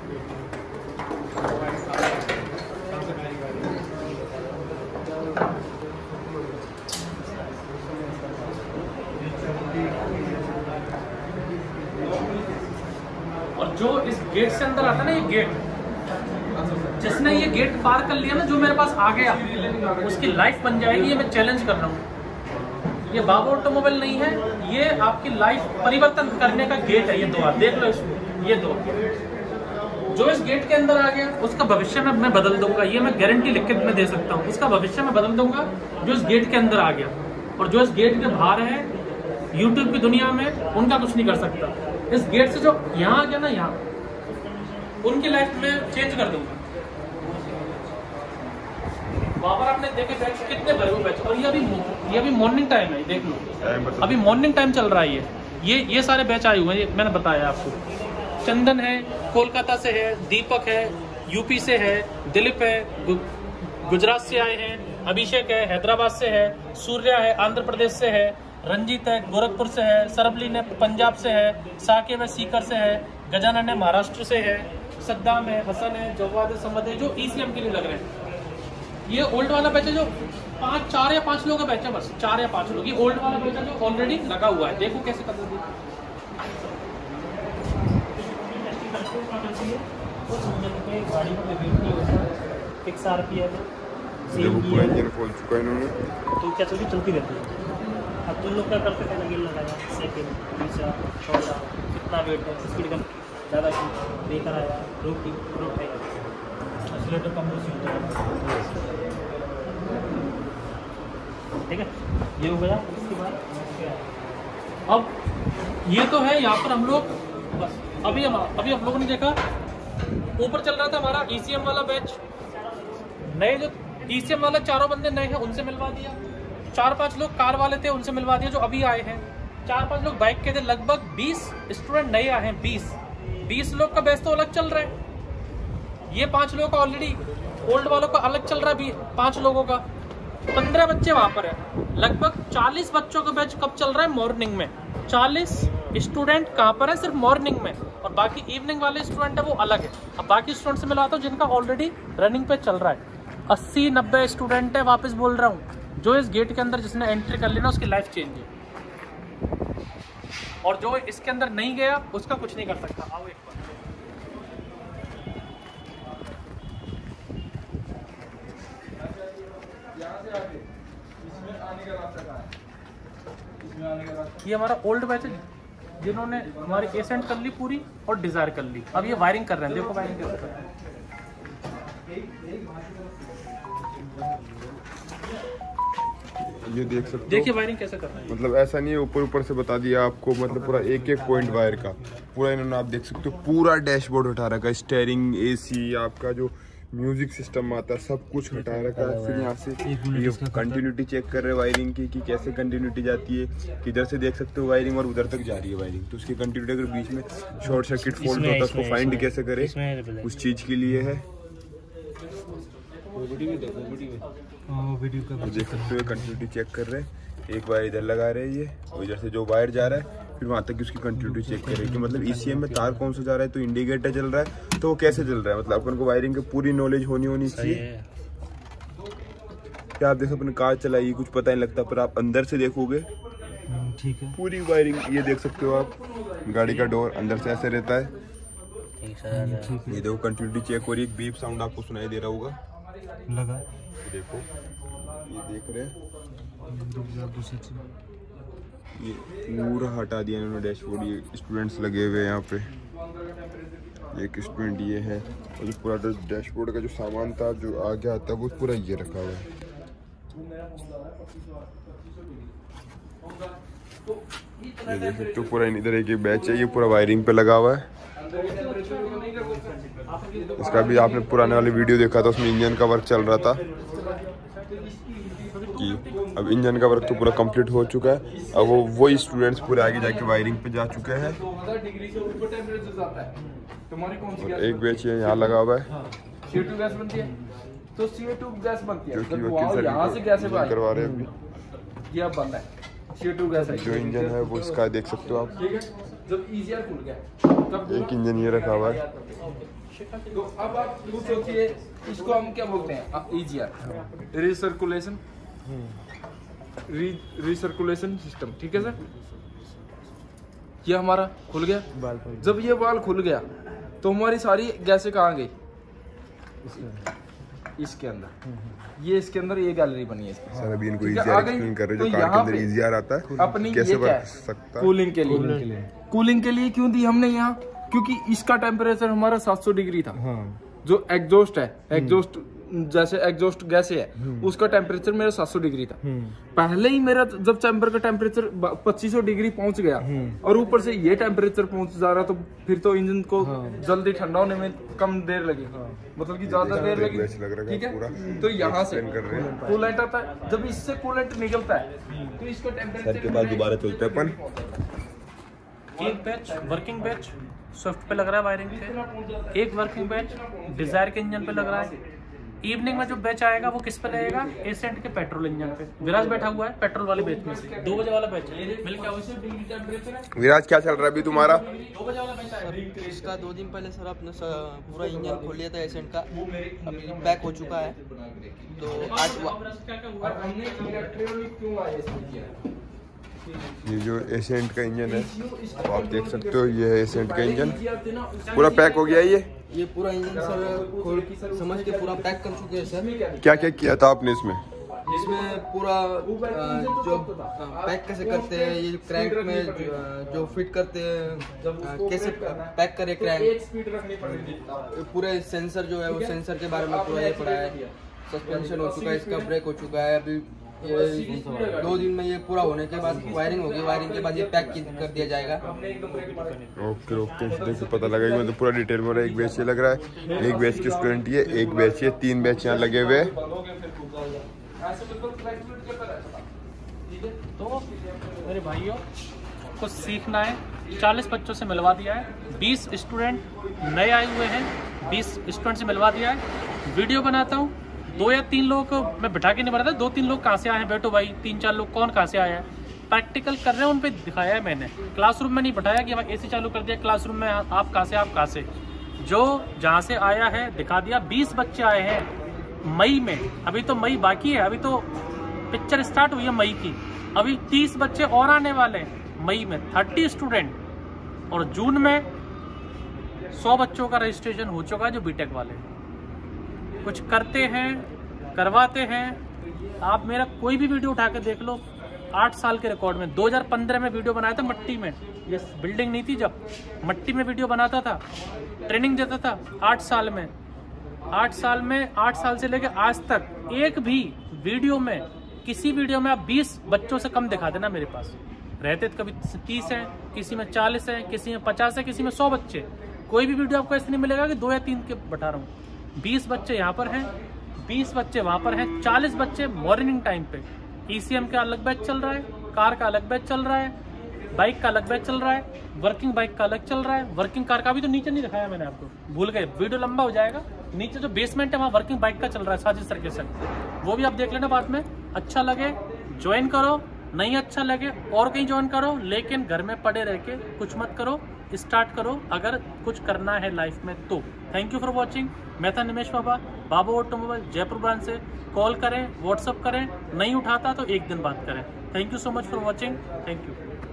[SPEAKER 2] और जो इस गेट से अंदर आता है ना, ये गेट, जिसने ये गेट पार कर लिया ना, जो मेरे पास आ गया, उसकी लाइफ बन जाएगी। ये मैं चैलेंज कर रहा हूँ। ये बाबू ऑटोमोबाइल नहीं है, ये आपकी लाइफ परिवर्तन करने का गेट है। ये 2 देख लो इसको, ये 2 जो इस गेट के अंदर आ गया, उसका भविष्य में मैं बदल दूंगा। ये मैं गारंटी लिख के मैं दे सकता हूँ, उसका भविष्य में बदल दूंगा जो इस गेट के अंदर आ गया। और जो इस गेट के बाहर है यूट्यूब की दुनिया में, उनका कुछ नहीं कर सकता। इस गेट से जो यहाँ आ गया ना, यहाँ उनकी लाइफ में चेंज कर दूंगा। वहां पर आपने देखे बैच कितने भरे हुए बैच, और ये अभी मॉर्निंग टाइम है, देख लो अभी मॉर्निंग टाइम चल रहा है। ये सारे बैच आए हुए हैं, मैंने बताया आपको। चंदन है, कोलकाता से है, दीपक है, यूपी से है, दिलीप है, गुजरात से आए हैं, अभिषेक है, हैदराबाद से है, सूर्या है, आंध्र प्रदेश से है, रंजीत है, गोरखपुर से है, सरबलीन है, पंजाब से है, साकिब है, सीकर से है, गजानन है, महाराष्ट्र से है, सद्दाम है, हसन है, जवाद है, समद है, जो ईसीएम के लिए लग रहे हैं। ये ओल्ड वाला बैच है, जो 4 या 5 लोगों का बैच है, बस 4 या 5 लोग। ये ओल्ड वाला बैच है जो ऑलरेडी लगा हुआ है। देखो कैसे कर देती है। गाड़ी में फिक्स आरपीएम
[SPEAKER 9] इंजन खोल चुका है इन्होंने,
[SPEAKER 2] तो क्या चलती रहती है। अब तुम लोग क्या करते थे, लगे लगाया सेकंड, तीसरा, चौथा, कितना वेट है, स्पीड कम ज़्यादा की, ब्रेकर आया, रोक एक्सीलेटर कम होता है। ठीक है, ये हो गया। इसके बाद अब ये तो है, यहाँ पर हम लोग बस अभी हम लोगों ने देखा ऊपर चल रहा था हमारा ईसीएम वाला बैच। नए जो ईसीएम वाला 4 बंदे नए हैं, उनसे मिलवा दिया। 4-5 लोग कार वाले थे, उनसे मिलवा दिया जो अभी आए हैं। 4-5 लोग बाइक के थे। लगभग 20 स्टूडेंट नए आए हैं। 20 लोग का बैच तो अलग चल रहा है। ये 5 लोगों का ऑलरेडी ओल्ड वालों का अलग चल रहा है। 5 लोगों का 15 बच्चे वहां पर है। लगभग 40 बच्चों का बैच कब चल रहा है? मॉर्निंग में। 40 स्टूडेंट कहाँ पर है? सिर्फ मॉर्निंग में, और बाकी इवनिंग वाले स्टूडेंट है वो अलग है। अब बाकी स्टूडेंट से मिलाता हूँ जिनका ऑलरेडी रनिंग पे चल रहा है। 80-90 स्टूडेंट है, वापस बोल रहा हूँ, जो इस गेट के अंदर जिसने एंट्री कर लेना उसकी लाइफ चेंज है, और जो इसके अंदर नहीं गया उसका कुछ नहीं कर सकता। आओ एक बार। ये हमारा ओल्ड बैच है जिन्होंने हमारी एसेंट कर ली पूरी और डिजायर कर ली। अब ये वायरिंग कर रहे हैं। देखो वायरिंग कैसे कर रहे हैं।
[SPEAKER 9] ये देख सकते हो,
[SPEAKER 2] देखिए वायरिंग कैसे कर रहे हैं।
[SPEAKER 9] मतलब ऐसा नहीं है ऊपर से बता दिया आपको, मतलब पूरा एक पॉइंट वायर का पूरा इन्होंने, आप देख सकते हो पूरा डैशबोर्ड हटा रखा है। स्टीयरिंग, एसी, आपका जो म्यूजिक सिस्टम आता है सब कुछ हटा रखा है। फिर यहाँ से ये कंटिन्यूटी चेक कर रहे हैं वायरिंग की कि कैसे कंटिन्यूटी जाती है। किधर से देख सकते हो वायरिंग और उधर तक जा रही है वायरिंग, तो उसकी कंटिन्यूटी अगर बीच में शॉर्ट सर्किट फॉल्ट होता है उसको फाइंड कैसे करे, उस चीज के लिए है। देख सकते हो कंटिन्यूटी चेक कर रहे हैं। एक वायर इधर लगा रहे हैं ये, और इधर से जो वायर जा रहा है फिर वहाँ तक उसकी कंटिन्यूटी चेक करें कि मतलब ईसीएम में तार कौन सा जा रहा है, तो इंडिकेटर चल रहा है तो वो कैसे चल रहा है। मतलब अपन को वायरिंग की पूरी नॉलेज होनी चाहिए। क्या आप देखो अपने कार चलाई कुछ पता नहीं लगता, पर आप अंदर से देखोगे
[SPEAKER 12] ठीक है
[SPEAKER 9] पूरी वायरिंग। ये देख सकते हो आप, गाड़ी का डोर अंदर से ऐसे रहता है। ये देखो कंटिन्यूटी चेक हो रही है, बीप साउंड आपको सुनाई दे रहा होगा।
[SPEAKER 4] लगा
[SPEAKER 9] देखो, ये देख रहे हैं, ये पूरा हटा दिया इन्होंने डैशबोर्ड। ये स्टूडेंट्स लगे हुए हैं यहाँ पे, एक स्टूडेंट ये है, और जो पूरा डैशबोर्ड का जो सामान था जो आगे आता है वो पूरा ये रखा हुआ है। ये देख सकते हो पूरा इधर एक बैच है, ये पूरा वायरिंग पे लगा हुआ है। इसका भी आपने पुराने वाली वीडियो देखा था, उसमें इंजन का वर्क चल रहा था कि अब इंजन का वर्क तो पूरा कंप्लीट हो चुका है। अब वही स्टूडेंट्स पूरे आगे जाके वायरिंग पे जा चुके हैं। और एक बैच यहाँ लगा हुआ है
[SPEAKER 6] CO2 गैस बनती है, तो CO2 गैस बनती है,
[SPEAKER 9] जो कि यहाँ से गैस करवा रहे हैं अभी।
[SPEAKER 6] ये अब बंद है, CO2 गैस है।
[SPEAKER 9] जो इंजन है वो इसका देख सकते हो आप,
[SPEAKER 6] जब ईजीआर खुल गया
[SPEAKER 9] एक इंजन ये रखा हुआ है।
[SPEAKER 6] तो अब आप सोचिए इसको हम क्या बोलते हैं, ईजीआर रिसर्कुलेशन रिसर्कुलेशन सिस्टम, ठीक है सर। ये हमारा खुल गया, जब ये वाल खुल गया तो हमारी सारी गैसें कहाँ गई, इसके अंदर। ये इसके अंदर ये गैलरी बनी है
[SPEAKER 9] सर। अभी इनको ईजीआर एक्सप्लेन कर रहे हो, जो कार के अंदर ईजीआर आता है
[SPEAKER 6] अपनी
[SPEAKER 9] कैसे वर्क सकता है।
[SPEAKER 6] कूलिंग के लिए क्यों दी हमने यहाँ, क्योंकि इसका टेम्परेचर हमारा 700 डिग्री था। जो एग्जॉस्ट है, एग्जॉस्ट जैसे एग्जॉस्ट गैस है, उसका टेम्परेचर मेरा 700 डिग्री था। पहले ही मेरा जब चैम्बर का टेम्परेचर 2500 डिग्री पहुंच गया और ऊपर से ये टेम्परेचर पहुंच जा रहा, तो फिर तो इंजन को जल्दी ठंडा होने में कम देर लगी, मतलब कि ज्यादा देर लगी, ठीक है। तो यहाँ से कूलेंट आता है, जब इससे कूलेंट निकलता है तो इसका टेम्परेचर
[SPEAKER 9] के बाद दोबारा चलते हैं अपन।
[SPEAKER 2] एक बैच वर्किंग बैच स्विफ्ट पे लग रहा है वायरिंग पे, एक वर्किंग बैच डिजायर के इंजन पे लग रहा है। इवनिंग में जो बैच आएगा वो किस पे लगेगा, एसेंट के पेट्रोल इंजन पे। विराज बैठा हुआ है पेट्रोल वाले बैच में से, 2 बजे वाला बैच है। मिल क्या
[SPEAKER 9] विराज क्या चल रहा है अभी तुम्हारा?
[SPEAKER 2] 2 बजे वाला बैच है।
[SPEAKER 6] इसका 2 दिन पहले सर आपने पूरा इंजन खोल लिया था एसेंट का, अभी पैक हो चुका है। तो आज
[SPEAKER 9] ये जो एसेंट का इंजन है तो आप देख सकते हो, ये है एसेंट का इंजन, पूरा पैक हो गया।
[SPEAKER 6] ये पूरा इंजन सर खोल समझ के पूरा पैक कर चुके हैं सर।
[SPEAKER 9] क्या क्या किया था आपने इसमें?
[SPEAKER 6] इसमें पूरा जो पैक कैसे करते हैं, ये क्रैंक में जो फिट करते हैं, कैसे पैक करे क्रैंक, पूरे सेंसर जो है वो सेंसर के बारे में पूरा ये पढ़ा है। सस्पेंशन हो चुका है, इसका ब्रेक हो चुका है। अभी ये 2 दिन में ये पूरा होने के बाद वायरिंग होगी, वायरिंग के बाद ये पैक कर दिया जाएगा।
[SPEAKER 9] ओके ओके, देखो पता लगा कि मतलब पूरा डिटेल में एक बैच ये लग रहा है, एक बैच के स्टूडेंट ये, एक बैच ये, 3 बैच यहाँ लगे हुए।
[SPEAKER 2] तो मेरे भाइयों कुछ सीखना है, 40 बच्चों से मिलवा दिया है, 20 स्टूडेंट नए आए हुए हैं, 20 स्टूडेंट से मिलवा दिया है। वीडियो बनाता हूँ, 2 या 3 लोग को मैं बिठा के नहीं बनाता, 2-3 लोग कहाँ से आए हैं, बैठो भाई, 3-4 लोग कौन कहाँ से आया है, प्रैक्टिकल कर रहे हैं, उन पे दिखाया है मैंने। क्लासरूम में नहीं बैठाया कि हम AC चालू कर दिया क्लासरूम में, आप कहाँ से, आप कहाँ से, जो जहाँ से आया है दिखा दिया। 20 बच्चे आए हैं मई में, अभी तो मई बाकी है, अभी तो पिक्चर स्टार्ट हुई है मई की, अभी 30 बच्चे और आने वाले हैं मई में, 30 स्टूडेंट, और जून में 100 बच्चों का रजिस्ट्रेशन हो चुका है जो बीटेक वाले। कुछ करते हैं, करवाते हैं। आप मेरा कोई भी वीडियो उठा के देख लो, 8 साल के रिकॉर्ड में 2015 में वीडियो बनाया था मट्टी में, ये बिल्डिंग नहीं थी, जब मट्टी में वीडियो बनाता था, ट्रेनिंग देता था। 8 साल से लेकर आज तक एक भी वीडियो में, किसी वीडियो में आप 20 बच्चों से कम दिखा देना मेरे पास रहते, तो कभी 30 हैं, किसी में 40 हैं, किसी में 50 है, किसी में 100 बच्चे। कोई भी वीडियो आपको ऐसे नहीं मिलेगा कि 2 या 3 के बता रहा हूँ। 20 बच्चे यहाँ पर हैं, 20 बच्चे वहाँ पर हैं, 40 बच्चे मॉर्निंग टाइम पे। ECM का अलग बैच चल रहा है, कार का अलग बैच चल रहा है, बाइक का अलग बैच चल रहा है, वर्किंग बाइक का अलग चल रहा है, वर्किंग कार का भी तो नीचे नहीं दिखाया मैंने आपको, भूल गए, वीडियो लंबा हो जाएगा। नीचे जो बेसमेंट है वहाँ वर्किंग बाइक का चल रहा है, साजिश सर के संग, वो भी आप देख लेना बाद में। अच्छा लगे ज्वाइन करो, नहीं अच्छा लगे और कहीं ज्वाइन करो, लेकिन घर में पड़े रह के कुछ मत करो, स्टार्ट करो अगर कुछ करना है लाइफ में तो। Thank you for watching. मैं था निमेश बाबा, बाबू ऑटोमोबाइल जयपुर ब्रांच से। कॉल करें, व्हाट्सअप करें, नहीं उठाता तो एक दिन बात करें। Thank you so much for watching, thank you.